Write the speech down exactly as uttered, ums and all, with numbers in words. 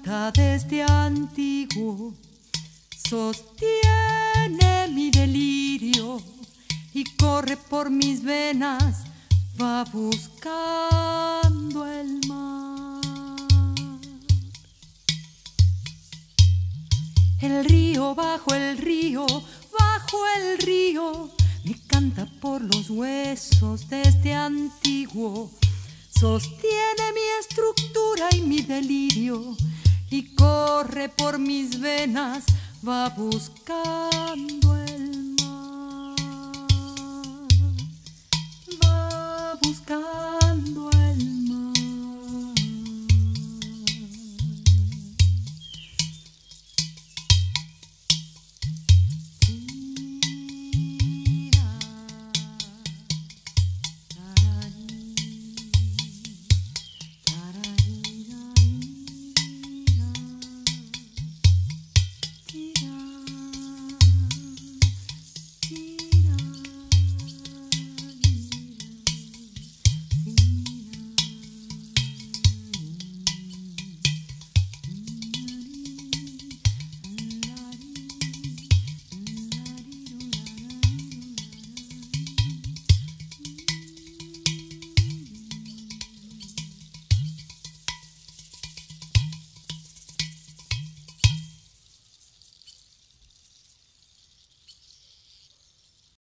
canta desde antiguo, sostiene mi delirio y corre por mis venas, va buscando el mar. El río bajo el río, bajo el río, me canta por los huesos desde antiguo, sostiene mi estructura y mi delirio y corre por mis venas, va buscando